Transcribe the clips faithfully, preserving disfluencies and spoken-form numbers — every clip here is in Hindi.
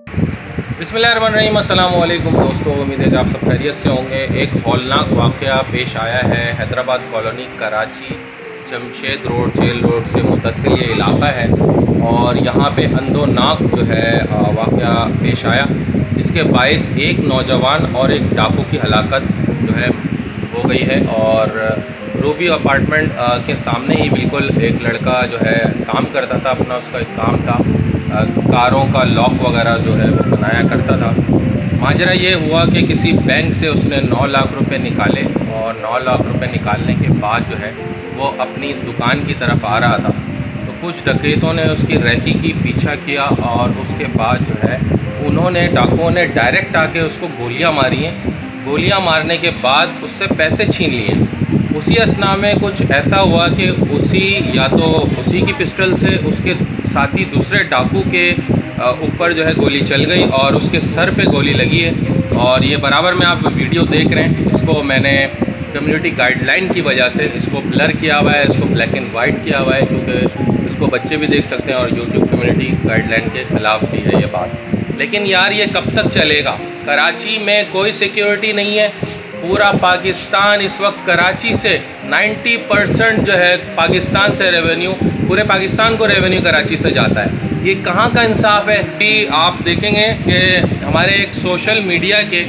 बिस्मिल्लाहिर्रहमानिर्रहीम, अस्सलाम वालेकुम दोस्तों। उम्मीद है कि आप सब खैरियत से होंगे। एक हौलनाक वाक़या पेश आया है Hyderabad colony Karachi Jamshed road jail road से मुतसिल ये इलाक़ा है और यहाँ पे अंदोनाक जो है वाक़या पेश आया। इसके बाइस एक नौजवान और एक डाकू की हलाकत जो है हो गई है। और रूबी अपार्टमेंट के सामने ही बिल्कुल एक लड़का जो है काम करता था, अपना उसका एक काम था, कारों का लॉक वगैरह जो है वो बनाया करता था। माजरा ये हुआ कि किसी बैंक से उसने नौ लाख रुपए निकाले और नौ लाख रुपए निकालने के बाद जो है वो अपनी दुकान की तरफ आ रहा था तो कुछ डकैतों ने उसकी रैकी की पीछा किया और उसके बाद जो है उन्होंने डाकुओं ने डायरेक्ट आके उसको गोलियां मारी हैं। गोलियां मारने के बाद उससे पैसे छीन लिए। उसी असना में कुछ ऐसा हुआ कि उसी या तो उसी की पिस्टल से उसके साथी दूसरे डाकू के ऊपर जो है गोली चल गई और उसके सर पे गोली लगी है। और ये बराबर में आप वीडियो देख रहे हैं, इसको मैंने कम्युनिटी गाइडलाइन की वजह से इसको ब्लर किया हुआ है, इसको ब्लैक एंड वाइट किया हुआ है क्योंकि इसको बच्चे भी देख सकते हैं और यूट्यूब कम्युनिटी गाइडलाइन के ख़िलाफ़ भी है ये बात। लेकिन यार ये कब तक चलेगा? कराची में कोई सिक्योरिटी नहीं है। पूरा पाकिस्तान इस वक्त कराची से नब्बे परसेंट जो है पाकिस्तान से रेवेन्यू, पूरे पाकिस्तान को रेवेन्यू कराची से जाता है। ये कहाँ का इंसाफ है कि आप देखेंगे कि हमारे एक सोशल मीडिया के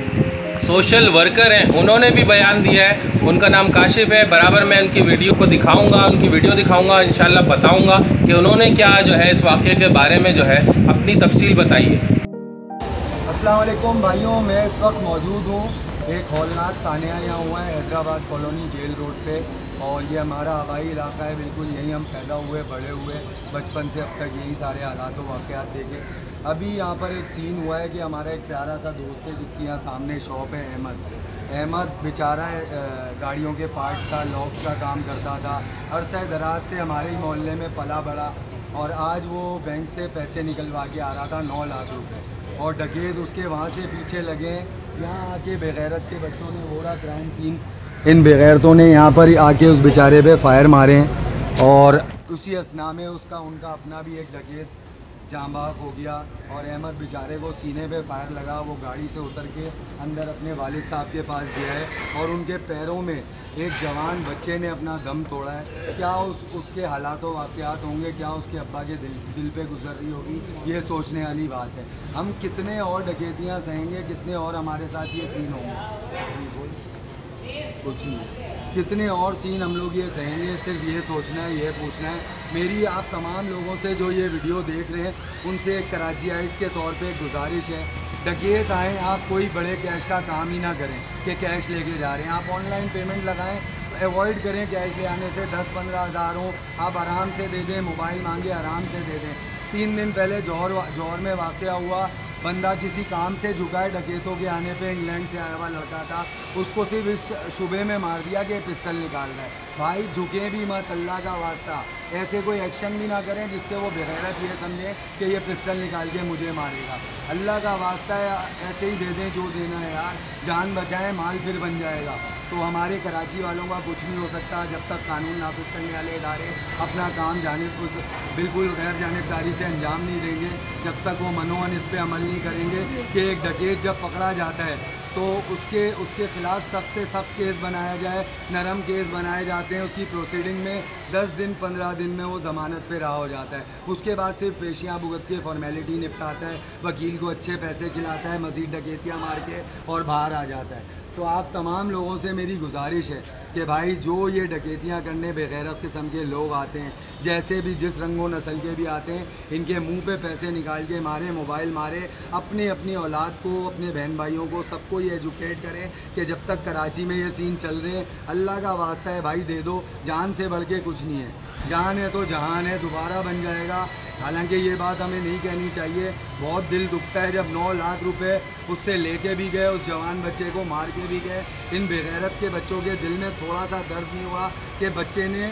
सोशल वर्कर हैं, उन्होंने भी बयान दिया है। उनका नाम काशिफ है। बराबर मैं उनकी वीडियो को दिखाऊंगा, उनकी वीडियो दिखाऊंगा, इंशाल्लाह बताऊंगा कि उन्होंने क्या जो है इस वाक़े के बारे में जो है अपनी तफसील बताई है। अस्सलाम वालेकुम भाइयों, मैं इस वक्त मौजूद हूँ एक हौलनाक सानिया यहाँ हुआ है हैदराबाद कॉलोनी जेल रोड पे और ये हमारा आबाई इलाका है। बिल्कुल यहीं हम पैदा हुए बड़े हुए, बचपन से अब तक यही सारे हालात व वाक़यात देखे। अभी यहाँ पर एक सीन हुआ है कि हमारा एक प्यारा सा दोस्त है जिसकी यहाँ सामने शॉप है, अहमद अहमद बेचारा गाड़ियों के पार्ट्स का लॉक्स का काम करता था। अरसा दराज से हमारे ही मोहल्ले में पला बड़ा और आज वो बैंक से पैसे निकलवा के आ रहा था नौ लाख रुपए और डकैत उसके वहाँ से पीछे लगे। यहाँ आके बेगैरत के बच्चों ने वो रहा क्राइम सीन, इन बेगैरतों ने यहाँ पर आके उस बेचारे पे फायर मारे हैं और उसी असना में उसका उनका अपना भी एक डकैत जांबाक हो गया और अहमद बेचारे को सीने पे फायर लगा। वो गाड़ी से उतर के अंदर अपने वालिद साहब के पास गया है और उनके पैरों में एक जवान बच्चे ने अपना दम तोड़ा है। क्या उस उसके हालात व वाक़यात होंगे, क्या उसके अब्बा के दिल दिल पे गुजर रही होगी, ये सोचने वाली बात है। हम कितने और डकैतियाँ सहेंगे, कितने और हमारे साथ ये सीन होंगे, कुछ नहीं, कितने और सीन हम लोग ये सहेंगे। सिर्फ ये सोचना है, ये पूछना है। मेरी आप तमाम लोगों से जो ये वीडियो देख रहे हैं उनसे एक कराचीइट्स के तौर पे एक गुजारिश है, डकैत आएँ आप कोई बड़े कैश का काम ही ना करें कि कैश लेके जा रहे हैं। आप ऑनलाइन पेमेंट लगाएं, अवॉइड करें कैश ले आने से। दस पंद्रह हज़ार हो आप आराम से दे दें, मोबाइल मांगे आराम से दे दें। तीन दिन पहले जौहर जौहर में वाक़या हुआ, बंदा किसी काम से झुका है, डकैतों के आने पे इंग्लैंड से आया हुआ लड़का था, उसको सिर्फ इस शुबे में मार दिया कि पिस्टल निकाल रहा है। भाई झुके भी मत, अल्लाह का वास्ता ऐसे कोई एक्शन भी ना करें जिससे वो बेगैरत ये समझे कि ये पिस्टल निकाल के मुझे मारेगा। अल्लाह का वास्ता है ऐसे ही दे दें जो देना है यार, जान बचाएं, माल फिर बन जाएगा। तो हमारे कराची वालों का कुछ नहीं हो सकता जब तक कानून नाफिज करने वाले इदारे अपना काम जानिब उस बिल्कुल गैर जानिबदारी से अंजाम नहीं देंगे, जब तक वो मनोवन इस पर अमल नहीं करेंगे कि एक डकैत जब पकड़ा जाता है तो उसके उसके ख़िलाफ़ सख्त से सख्त केस बनाया जाए। नरम केस बनाए जाते हैं, उसकी प्रोसीडिंग में दस दिन पंद्रह दिन में वो ज़मानत पे रहा हो जाता है। उसके बाद सिर्फ पेशियाँ भुगत के फॉर्मेलिटी निपटाता है, वकील को अच्छे पैसे खिलाता है, मज़ीद डकैतियाँ मार के और बाहर आ जाता है। तो आप तमाम लोगों से मेरी गुजारिश है कि भाई जो ये डकैतियाँ करने बेगैरत किस्म के लोग आते हैं, जैसे भी जिस रंगो नस्ल के भी आते हैं, इनके मुंह पे पैसे निकाल के मारे, मोबाइल मारे, अपनी अपनी औलाद को, अपने बहन भाइयों को, सबको ये एजुकेट करें कि जब तक कराची में ये सीन चल रहे हैं, अल्लाह का वास्ता है भाई दे दो, जान से बढ़ के कुछ नहीं है। जान है तो जहान है, दोबारा बन जाएगा। हालांकि ये बात हमें नहीं कहनी चाहिए, बहुत दिल दुखता है जब नौ लाख रुपए उससे लेके भी गए, उस जवान बच्चे को मार के भी गए। इन बेगैरत के बच्चों के दिल में थोड़ा सा दर्द नहीं हुआ कि बच्चे ने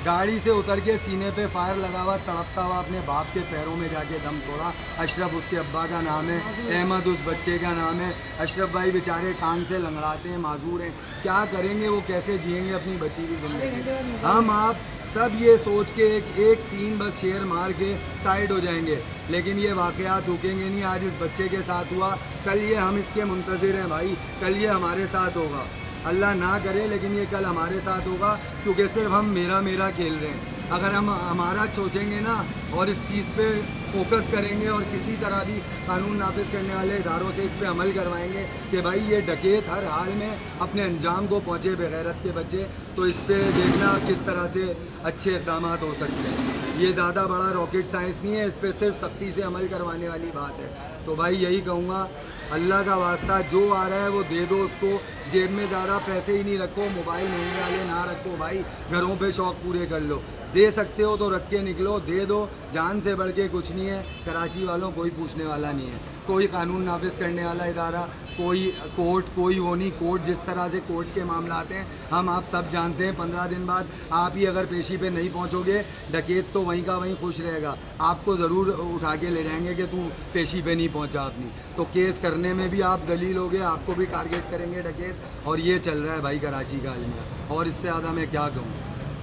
गाड़ी से उतर के सीने पे फायर लगा हुआ तड़पता हुआ अपने बाप के पैरों में जाके दम तोड़ा। अशरफ उसके अब्बा का नाम है, अहमद उस बच्चे का नाम है। अशरफ भाई बेचारे कान से लंगड़ाते हैं, माजूर हैं, क्या करेंगे वो, कैसे जिएंगे अपनी बची हुई ज़िंदगी। हम आप सब ये सोच के एक एक सीन बस शेयर मार के साइड हो जाएंगे, लेकिन ये वाक़यात रुकेंगे नहीं। आज इस बच्चे के साथ हुआ, कल ये हम इसके मुंतज़िर हैं भाई, कल ये हमारे साथ होगा। अल्लाह ना करे लेकिन ये कल हमारे साथ होगा, क्योंकि सिर्फ हम मेरा मेरा खेल रहे हैं। अगर हम हमारा सोचेंगे ना और इस चीज़ पे फोकस करेंगे और किसी तरह भी कानून नाफिज करने वाले इदारों से इस पे अमल करवाएंगे कि भाई ये डकैत हर हाल में अपने अंजाम को पहुँचे बेगैरत के बच्चे, तो इस पे देखना किस तरह से अच्छे इक़दाम हो सकते हैं। ये ज़्यादा बड़ा रॉकेट साइंस नहीं है, इस पर सिर्फ सख्ती से अमल करवाने वाली बात है। तो भाई यही कहूँगा, अल्लाह का वास्ता जो आ रहा है वो दे दो उसको, जेब में ज़्यादा पैसे ही नहीं रखो, मोबाइल महंगे वाले ना रखो भाई, घरों पे शौक़ पूरे कर लो। दे सकते हो तो रख के निकलो, दे दो, जान से बढ़ के कुछ नहीं है। कराची वालों कोई पूछने वाला नहीं है, कोई कानून नाफिज करने वाला इदारा, कोई कोर्ट, कोई वो नहीं। कोर्ट जिस तरह से कोर्ट के मामला आते हैं हम आप सब जानते हैं, पंद्रह दिन बाद आप ही अगर पेशी पे नहीं पहुंचोगे, डकैत तो वहीं का वहीं खुश रहेगा, आपको ज़रूर उठा के ले जाएंगे कि तू पेशी पे नहीं पहुंचा अपनी। तो केस करने में भी आप जलील होगे, आपको भी टारगेट करेंगे डकैत, और ये चल रहा है भाई कराची का अलमिया, और इससे ज़्यादा मैं क्या कहूँ।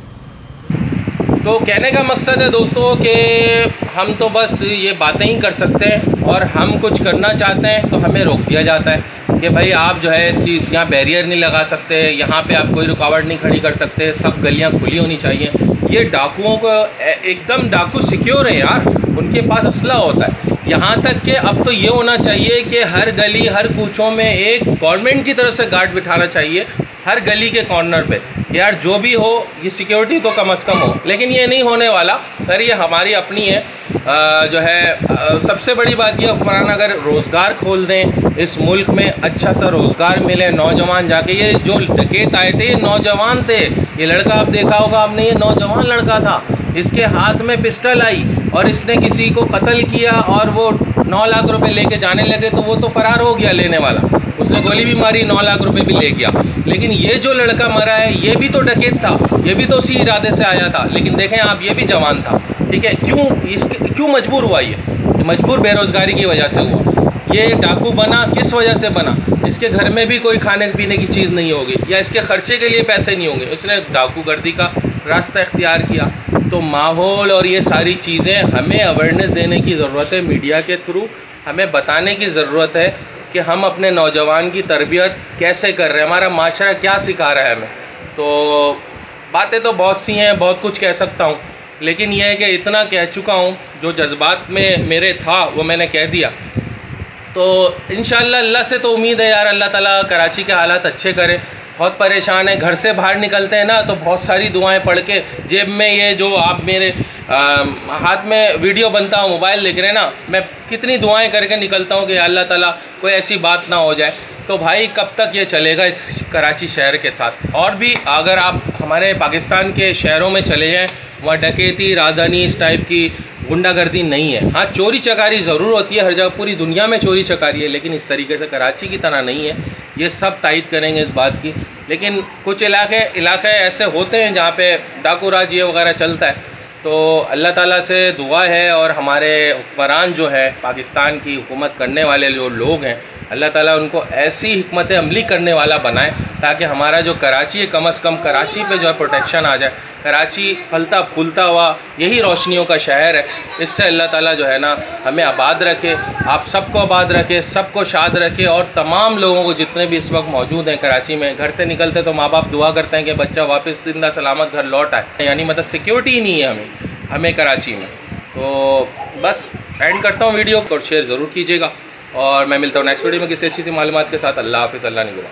तो कहने का मकसद है दोस्तों कि हम तो बस ये बातें ही कर सकते हैं, और हम कुछ करना चाहते हैं तो हमें रोक दिया जाता है कि भाई आप जो है इस चीज़ यहाँ बैरियर नहीं लगा सकते, यहाँ पे आप कोई रुकावट नहीं खड़ी कर सकते, सब गलियाँ खुली होनी चाहिए। ये डाकुओं को एकदम डाकू सिक्योर है यार, उनके पास असला होता है। यहाँ तक कि अब तो ये होना चाहिए कि हर गली हर कूचों में एक गवर्नमेंट की तरफ से गार्ड बिठाना चाहिए, हर गली के कॉर्नर पे, यार जो भी हो ये सिक्योरिटी तो कम अज़ कम हो। लेकिन ये नहीं होने वाला, अगर ये हमारी अपनी है। आ, जो है आ, सबसे बड़ी बात ये हुक्मरान अगर रोज़गार खोल दें इस मुल्क में, अच्छा सा रोज़गार मिले, नौजवान जाके, ये जो डकैत आए थे ये नौजवान थे, ये लड़का आप देखा होगा आपने, ये नौजवान लड़का था, इसके हाथ में पिस्टल आई और इसने किसी को कत्ल किया और वो नौ लाख रुपए लेके जाने लगे, तो वो तो फ़रार हो गया लेने वाला, उसने गोली भी मारी, नौ लाख रुपए भी ले गया। लेकिन ये जो लड़का मरा है ये भी तो डकैत था, ये भी तो उसी इरादे से आया था, लेकिन देखें आप ये भी जवान था, ठीक है। क्यों इसके क्यों मजबूर हुआ ये? मजबूर बेरोज़गारी की वजह से हुआ। ये डाकू बना किस वजह से बना? इसके घर में भी कोई खाने पीने की चीज़ नहीं होगी या इसके ख़र्चे के लिए पैसे नहीं होंगे, इसने डाकू गर्दी का रास्ता इख्तियार किया। तो माहौल और ये सारी चीज़ें हमें अवेयरनेस देने की ज़रूरत है, मीडिया के थ्रू हमें बताने की ज़रूरत है कि हम अपने नौजवान की तरबियत कैसे कर रहे हैं, हमारा माशरा क्या सिखा रहा है हमें। तो बातें तो बहुत सी हैं, बहुत कुछ कह सकता हूँ, लेकिन यह है कि इतना कह चुका हूँ, जो जज्बात में मेरे था वो मैंने कह दिया। तो इंशाअल्लाह अल्लाह से तो उम्मीद है यार, अल्लाह ताला कराची के हालात अच्छे करे। बहुत परेशान है, घर से बाहर निकलते हैं ना तो बहुत सारी दुआएं पढ़ के, जेब में ये जो आप मेरे आ, हाथ में वीडियो बनता हूँ, मोबाइल देख रहे हैं ना, मैं कितनी दुआएं करके निकलता हूँ कि अल्लाह ताला कोई ऐसी बात ना हो जाए। तो भाई कब तक ये चलेगा इस कराची शहर के साथ? और भी अगर आप हमारे पाकिस्तान के शहरों में चले जाएँ, वहाँ डकैती, रादनी, इस टाइप की गुंडागर्दी नहीं है। हाँ, चोरी चकारी ज़रूर होती है, हर जगह पूरी दुनिया में चोरी चकारी है, लेकिन इस तरीके से कराची की तरह नहीं है। ये सब तायद करेंगे इस बात की। लेकिन कुछ इलाके इलाके ऐसे होते हैं जहाँ पे डाकू राज ये वगैरह चलता है। तो अल्लाह ताला से दुआ है, और हमारे हुक्मरान जो है पाकिस्तान की हुकूमत करने वाले जो लोग हैं, अल्लाह ताला उनको ऐसी हिकमत अमली करने वाला बनाए ताकि हमारा जो कराची है, कम अज़ कम कराची पे जो है प्रोटेक्शन आ जाए। कराची फलता फूलता हुआ यही रोशनियों का शहर है, इससे अल्लाह ताला जो है ना हमें आबाद रखे, आप सबको आबाद रखे, सबको शाद रखे, और तमाम लोगों को जितने भी इस वक्त मौजूद हैं कराची में, घर से निकलते तो माँ बाप दुआ करते हैं कि बच्चा वापस जिंदा सलामत घर लौट आए, यानी मतलब सिक्योरिटी ही नहीं है हमें हमें कराची में। तो बस एंड करता हूँ वीडियो को, और शेयर ज़रूर कीजिएगा, और मैं मिलता हूँ नेक्स्ट वीडियो में किसी अच्छी सी मालूमात के साथ। अल्लाह हाफ़िज़, अल्लाह निगहबान।